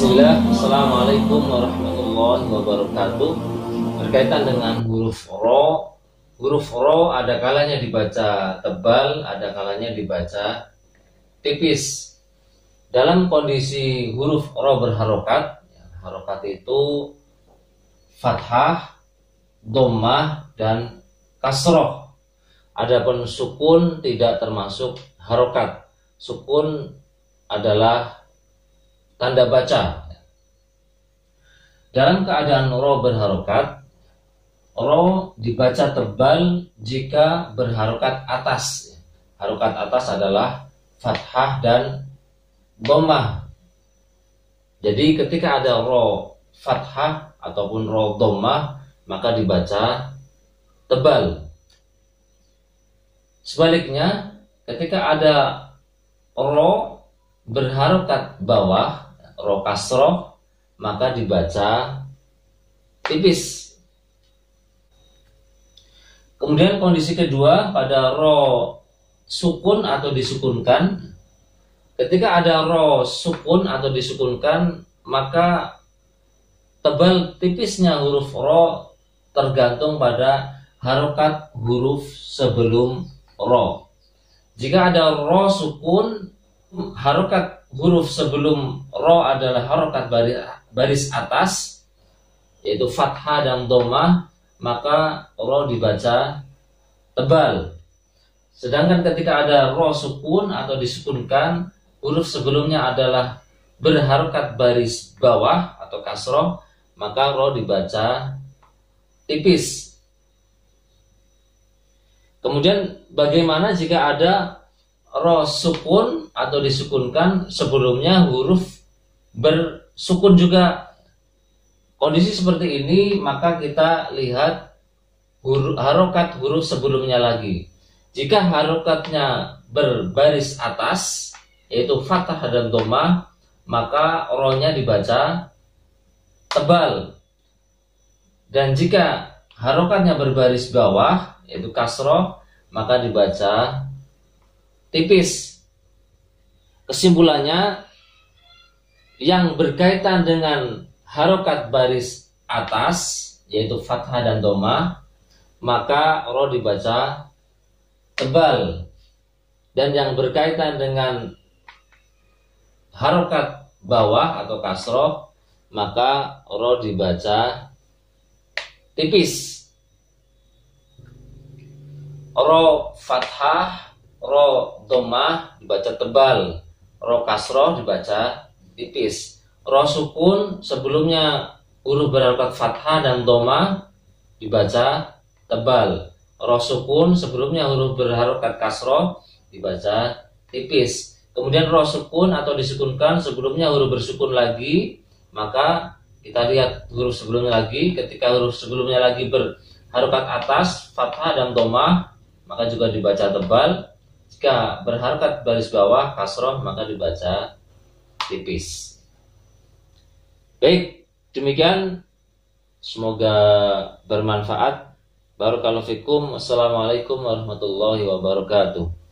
Bismillah, Assalamualaikum warahmatullahi wabarakatuh. Berkaitan dengan huruf ro ada kalanya dibaca tebal, ada kalanya dibaca tipis. Dalam kondisi huruf ro berharokat, harokat itu fathah, dhammah, dan kasroh. Adapun sukun tidak termasuk harokat. Sukun adalah tanda baca. Dalam keadaan ro berharokat, ro dibaca tebal jika berharokat atas. Harokat atas adalah fathah dan dhammah. Jadi ketika ada ro fathah ataupun ro dhammah, maka dibaca tebal. Sebaliknya, ketika ada ro berharokat bawah, ro kasroh, maka dibaca tipis. Kemudian kondisi kedua pada ro sukun atau disukunkan. Ketika ada ro sukun atau disukunkan, maka tebal tipisnya huruf ro tergantung pada harokat huruf sebelum ro. Jika ada ro sukun, harokat huruf sebelum ro adalah harokat baris atas, yaitu fathah dan dhammah, maka ro dibaca tebal. Sedangkan ketika ada ro sukun atau disukunkan, huruf sebelumnya adalah berharokat baris bawah atau kasroh, maka ro dibaca tipis. Kemudian bagaimana jika ada ro sukun atau disukunkan sebelumnya huruf bersukun juga? Kondisi seperti ini maka kita lihat harokat huruf sebelumnya lagi. Jika harokatnya berbaris atas, yaitu fathah dan dhammah, maka ro-nya dibaca tebal. Dan jika harokatnya berbaris bawah, yaitu kasroh, maka dibaca tipis. Kesimpulannya, yang berkaitan dengan harokat baris atas, yaitu fathah dan dhammah, maka ro dibaca tebal. Dan yang berkaitan dengan harokat bawah atau kasroh, maka ro dibaca tipis. Ro fathah, ro dhammah dibaca tebal, ro kasroh dibaca tipis. Ro sukun sebelumnya huruf berharokat fathah dan dhammah dibaca tebal. Ro sukun sebelumnya huruf berharokat kasroh dibaca tipis. Kemudian ro sukun atau disukunkan sebelumnya huruf bersukun lagi, maka kita lihat huruf sebelumnya lagi. Ketika huruf sebelumnya lagi berharokat atas, fathah dan dhammah, maka juga dibaca tebal. Jika berharokat baris bawah kasroh, maka dibaca tipis. Baik, demikian, semoga bermanfaat. Barakallahu fikum. Wassalamualaikum warahmatullahi wabarakatuh.